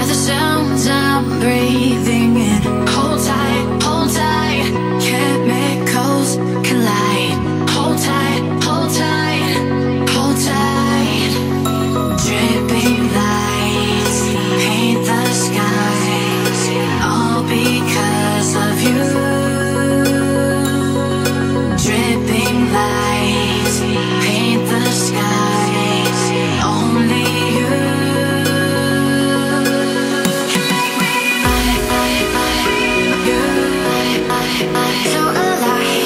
are the sounds I'm breathing in. Hold tight, chemicals collide. Hold tight, hold tight, hold tight. Dripping lights paint the skies, all because of you. Dripping lights paint the skies, only you can make me so alive.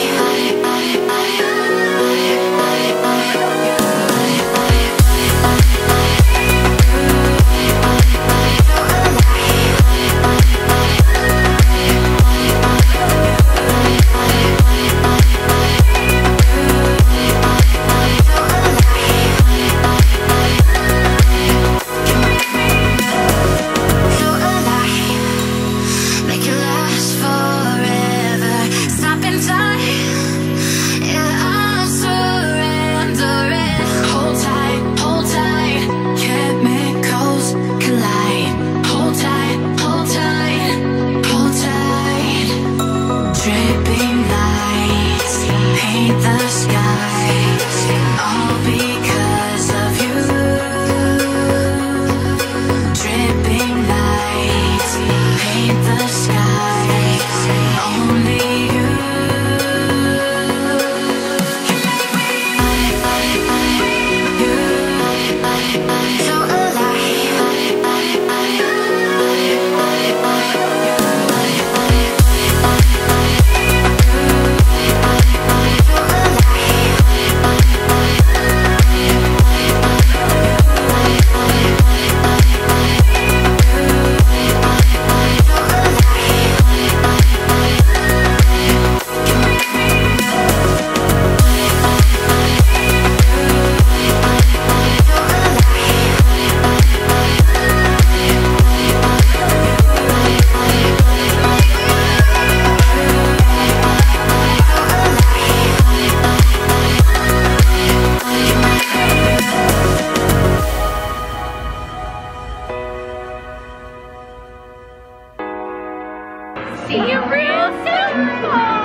Make it last forever. Stop in time. Yeah, I'm surrendering. Hold tight, chemicals collide. Hold tight, hold tight, hold tight. Dripping lights paint the skies, all because of you. Dripping lights paint the skies, only you can make me so alive. See you real soon.